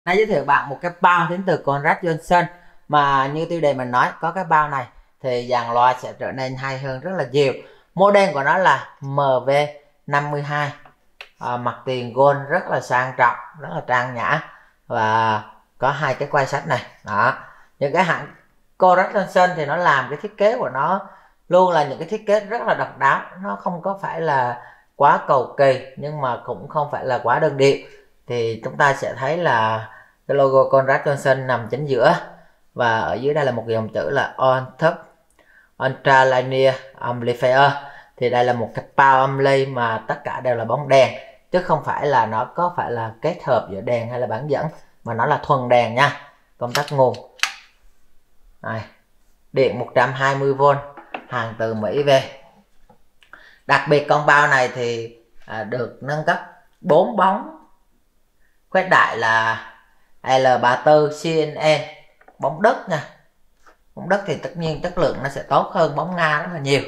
Nay giới thiệu bạn một cái bao đến từ Conrad Johnson, mà như tiêu đề mình nói, có cái bao này thì dàn loa sẽ trở nên hay hơn rất là nhiều. Model của nó là MV52, mặt tiền gold rất là sang trọng, rất là trang nhã và có hai cái quay sách này. Đó, những cái hãng Conrad Johnson thì nó làm cái thiết kế của nó luôn là những cái thiết kế rất là độc đáo, nó không có phải là quá cầu kỳ nhưng mà cũng không phải là quá đơn điệu. Thì chúng ta sẽ thấy là cái logo Conrad Johnson nằm chính giữa, và ở dưới đây là một dòng chữ là On Top Ultralinear Amplifier. Thì đây là một cái bao âm ly mà tất cả đều là bóng đèn, chứ không phải là nó có phải là kết hợp giữa đèn hay là bán dẫn, mà nó là thuần đèn nha. Công tắc nguồn này, điện 120V, hàng từ Mỹ về. Đặc biệt con bao này thì được nâng cấp 4 bóng khuếch đại là L34 CNN, bóng đất nha. Bóng đất thì tất nhiên chất lượng nó sẽ tốt hơn bóng Nga rất là nhiều.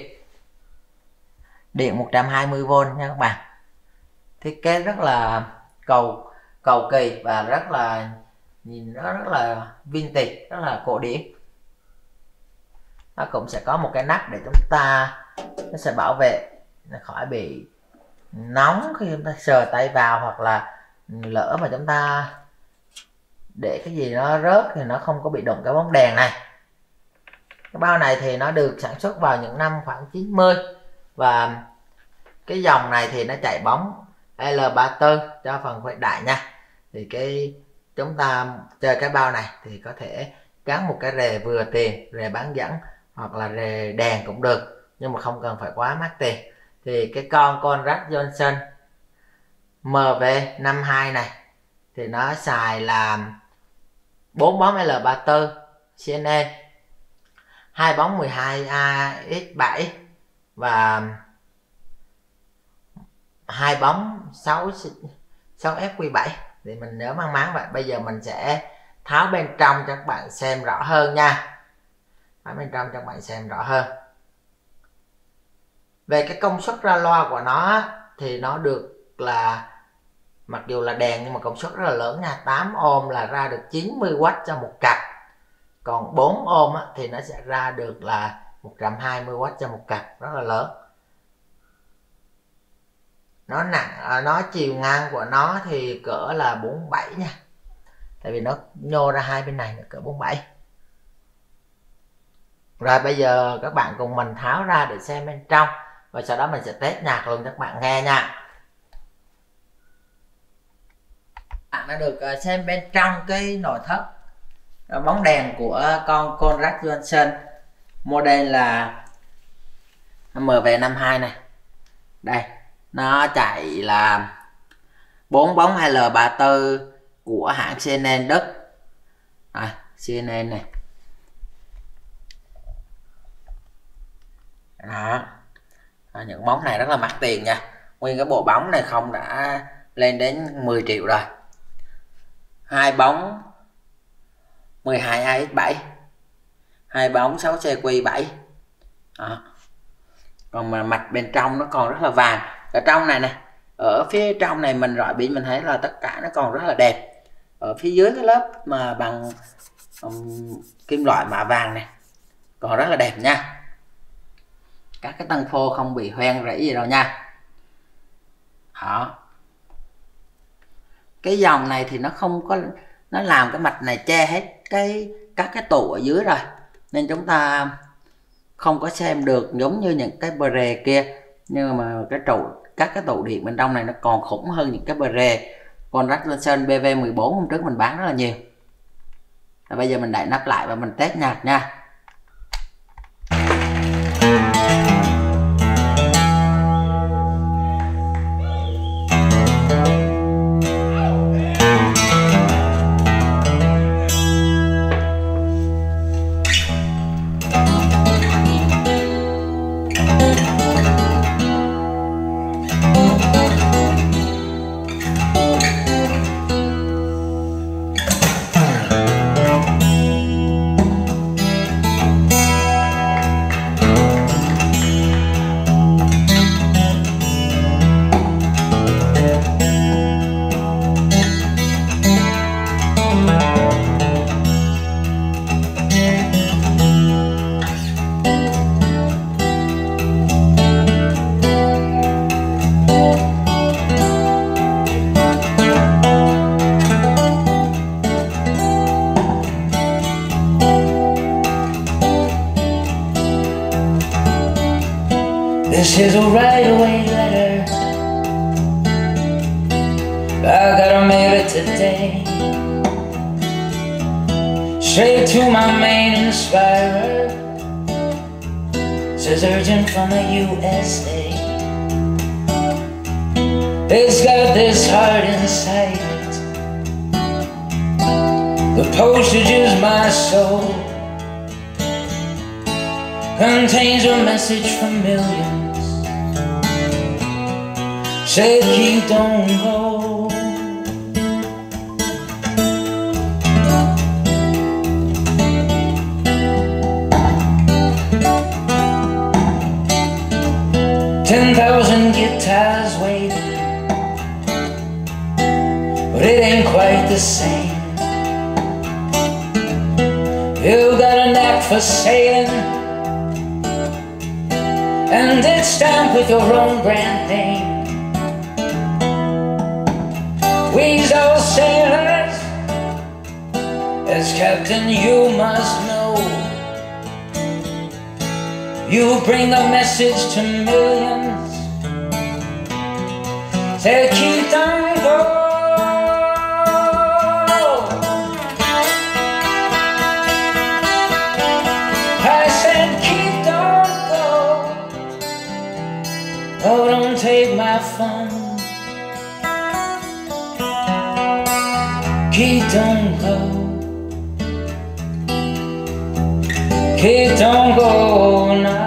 Điện 120V nha các bạn. Thiết kế rất là cầu kỳ và rất là nhìn nó rất là vintage, rất là cổ điển. Nó cũng sẽ có một cái nắp để chúng ta, nó sẽ bảo vệ khỏi bị nóng khi chúng ta sờ tay vào, hoặc là lỡ mà chúng ta để cái gì nó rớt thì nó không có bị đụng cái bóng đèn này. Cái bao này thì nó được sản xuất vào những năm khoảng 90, và cái dòng này thì nó chạy bóng L34 cho phần khuếch đại nha. Thì cái chúng ta chơi cái bao này thì có thể gắn một cái rề vừa tiền, rề bán dẫn hoặc là rề đèn cũng được, nhưng mà không cần phải quá mắc tiền. Thì cái con Conrad Johnson MV52 này thì nó xài là 4 bóng L34 CNN, 2 bóng 12AX7 và 2 bóng 6FQ7. Thì mình nhớ mang máng vậy. Bây giờ mình sẽ tháo bên trong cho các bạn xem rõ hơn nha. Tháo bên trong cho các bạn xem rõ hơn. Về cái công suất ra loa của nó thì nó được là, mặc dù là đèn nhưng mà công suất rất là lớn nha. 8 ohm là ra được 90W cho một cặp, còn 4 ohm thì nó sẽ ra được là 120W cho một cặp, rất là lớn. Nó nặng, nó chiều ngang của nó thì cỡ là 47 nha, tại vì nó nhô ra hai bên này, cỡ 47. Rồi bây giờ các bạn cùng mình tháo ra để xem bên trong, và sau đó mình sẽ test nhạc luôn cho các bạn nghe nha. Bạn đã được xem bên trong cái nội thất bóng đèn của con Conrad Johnson, model là MV52 này. Đây, nó chạy là 4 bóng L34 của hãng CNN Đức. CNN này. Đó. Những bóng này rất là mắc tiền nha. Nguyên cái bộ bóng này không đã lên đến 10 triệu rồi. 2 bóng 12AX7, 2 bóng 6CQ7. Đó. Còn mà mặt bên trong nó còn rất là vàng. Ở trong này nè, ở phía trong này mình rọi pin mình thấy là tất cả nó còn rất là đẹp. Ở phía dưới cái lớp mà bằng kim loại mạ vàng này còn rất là đẹp nha. Các cái tăng phô không bị hoen rỉ gì đâu nha. Đó. Cái dòng này thì nó không có, nó làm cái mạch này che hết các cái tụ ở dưới rồi, nên chúng ta không có xem được giống như những cái bờ rề kia. Nhưng mà các cái tụ điện bên trong này nó còn khủng hơn những cái bờ rề Conrad Johnson BV14 hôm trước mình bán rất là nhiều. Và bây giờ mình đậy nắp lại và mình test nhạc nha. This is a right-away letter. I gotta mail it today, straight to my main inspirer. Says urgent from the USA. It's got this heart inside it. The postage is my soul. Contains a message from millions. Say keep, don't go. 10,000 guitars waiting, but it ain't quite the same. You got a knack for sailing, and it's stamped with your own brand name. We's all sailors, as captain you must know. You bring a message to millions. Say keep, don't go. I said keep, don't go. Oh, don't take my fun. Keep, don't go. Keep, don't go, nah.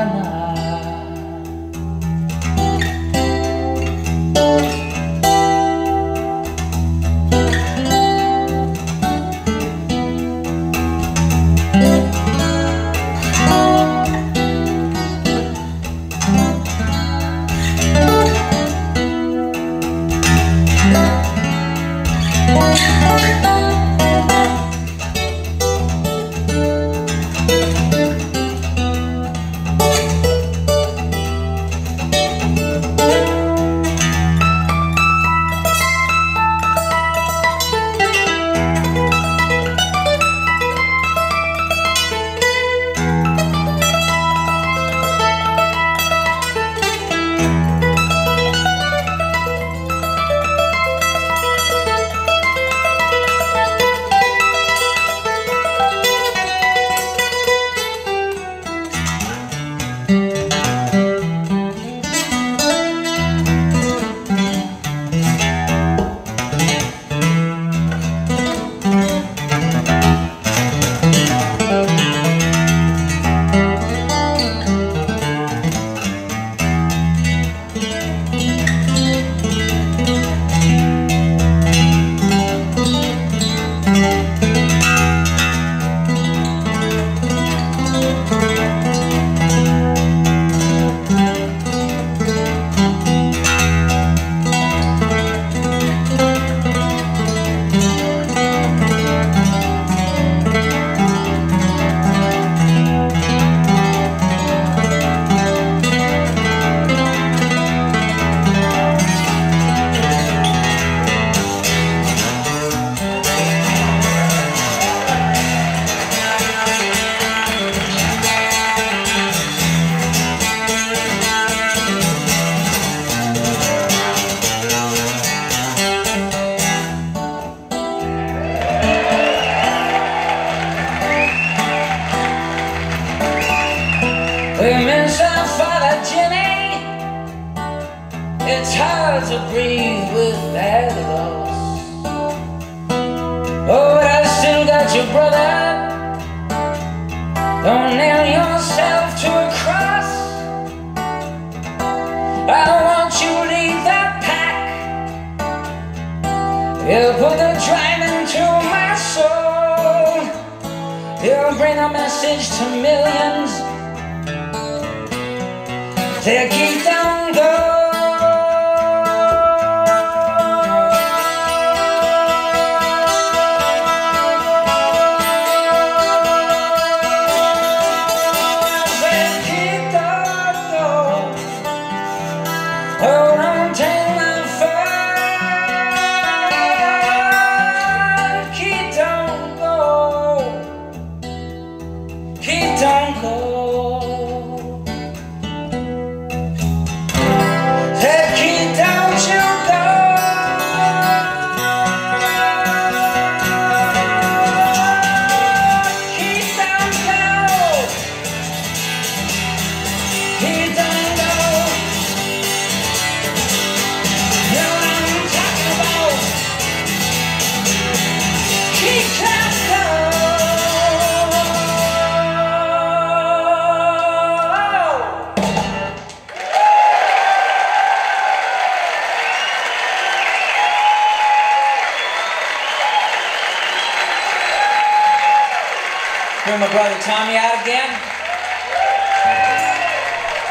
We miss our father Jimmy. It's hard to breathe with that loss. Oh, but I still got your brother. Don't nail yourself to a cross. I want you to lead that pack. You put the drive into my soul. You bring a message to millions. Say keep, don't go. Say keep, don't go. Oh, don't take my fun. Keep, don't go. Keep, don't go. Bring my brother Tommy out again.